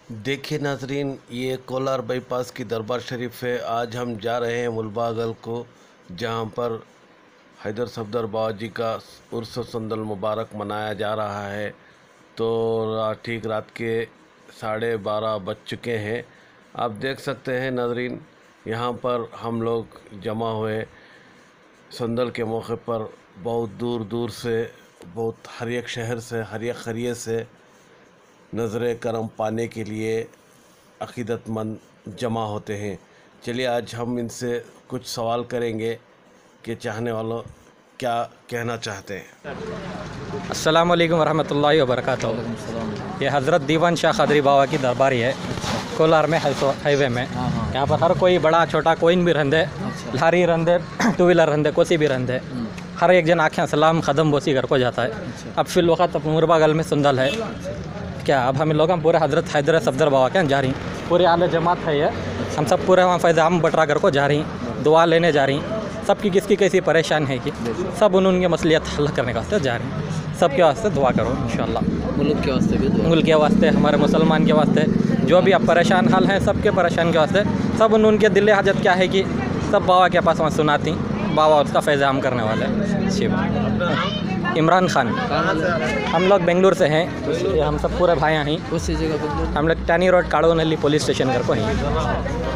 देखिए नाजरीन, ये कोलार बाईपास की दरबार शरीफ है। आज हम जा रहे हैं मुलबागल को, जहाँ पर हैदर सफदर बाबा जी का उर्स संदल मुबारक मनाया जा रहा है। तो ठीक रात के 12:30 बज चुके हैं। आप देख सकते हैं नाजरीन, यहाँ पर हम लोग जमा हुए संदल के मौके पर बहुत दूर दूर से, बहुत हर एक शहर से, हर एक क़रिये से नज़र करम पाने के लिए अक़ीदतमंद जमा होते हैं। चलिए आज हम इनसे कुछ सवाल करेंगे कि चाहने वालों क्या कहना चाहते हैं। अस्सलाम वालेकुम रहमतुल्लाहि व बरकातहू। ये हज़रत दीवान शाह क़ादरी बाबा की दरबारी है, कोलार में हाईवे में। यहाँ पर हर कोई बड़ा छोटा कोई भी रहंदे, लारी रहंदे, टू व्हीलर रहंदे, कोसी भी रहंदे, हर एक जन आँखें सलाम ख़दम बोसी घर को जाता है। अब फिल वक़्त अब मुरबागल में सुंदल है क्या। अब हम लोग पूरे हज़रत हैदर सफदर बाबा के जा रही, पूरे आले जमात है ये, हम सब पूरे वहाँ फैज़ आम बटरा घर को जा रही, दुआ लेने जा रही। सबकी किसकी कैसी परेशान है कि सब उनके मसलियत हल करने के वास्ते जा रहे हैं। सबके वास्ते दुआ करो इंशाअल्लाह। मुल्क के वास्ते भी दुआ, मुल्क के वास्ते, हमारे मुसलमान के वास्ते, जो भी अब परेशान हाल हैं सबके परेशान के वास्ते। सब उनके दिल हाजत क्या है कि सब बाबा के पास वहाँ सुनाती, बाबा उसका फैज़ आम करने वाले। शिव इमरान खान। हम लोग बेंगलुरु से हैं, ये हम सब पूरे भाई हैं। उसी जगह पर हम लोग tannery road Kadonahalli police station घर को हैं।